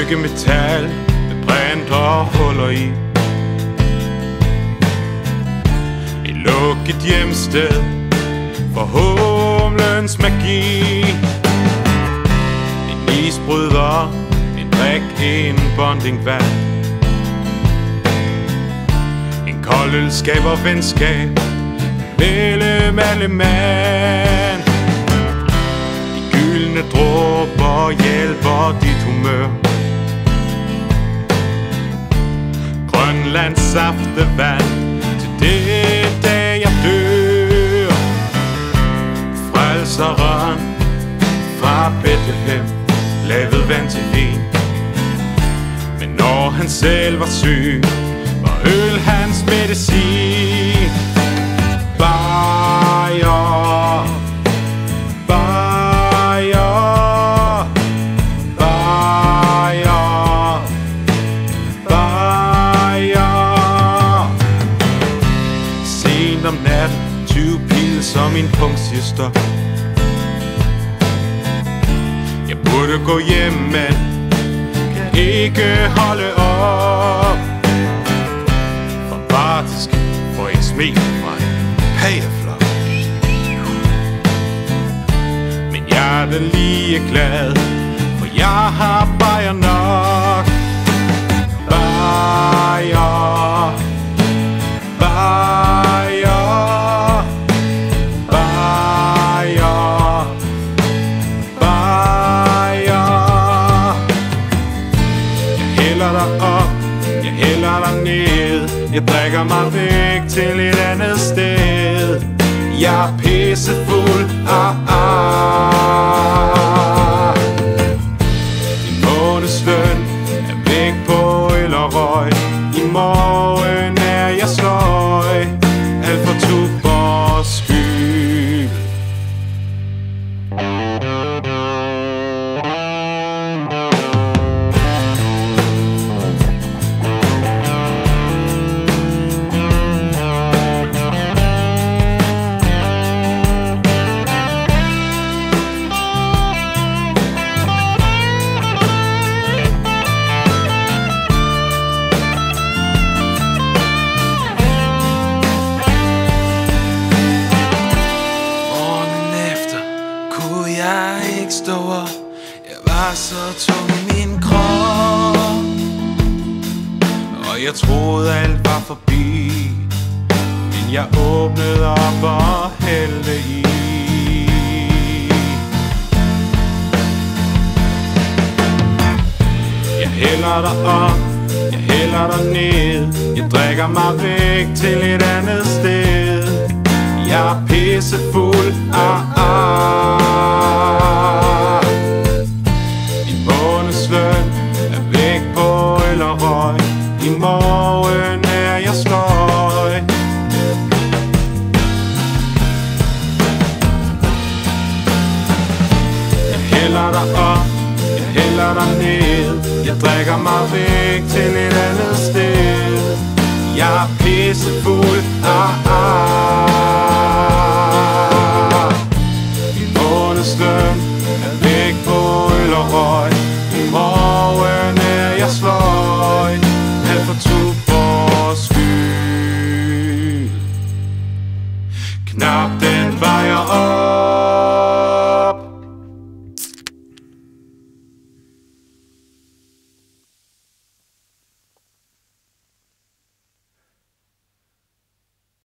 byggemetal med brint og huller i. Et lukket hjemsted for humlens magi. En isbryder, en drik, en bondingvand. En kold øl skaber venskab mellem alle mand. De gyldne dråber hjælper dit humør. Grønlands saftevand til den dag jeg dør. Frelseren fra Bethlehem lavede vand til vin. Men når han selv var syg, var øl hans medicin. Bajer, bajer, bajer, bajer. Sent om nat, 20 pil som min punktsyster. Jeg burde gå hjem, men kan ikke holde op. For partisk får en smil fra en pageflok. Men jeg er da lige glad, for jeg har bajer nok. Bajer, bajer, bajer, bajer. Jeg hælder dig op, jeg hælder dig ned. Jeg drikker mig væk til et andet sted. Jeg er pissefuld, Din månedsløn er væk på øl og røg. I morgen er jeg sløj, alt for Tuborgs skyld. Jeg var så tung i min krop, og jeg troede alt var forbi. Men jeg åbnede op og hældte i. Jeg hælder dig op, jeg hælder dig ned. Jeg drikker mig væk til et andet sted. Jeg er pissefuld, Din månedsløn er væk på øl og røg. I morgen er jeg sløj. Jeg hælder dig op, jeg hælder dig ned. Jeg drikker mig væk til et andet sted. Jeg er pissefuld,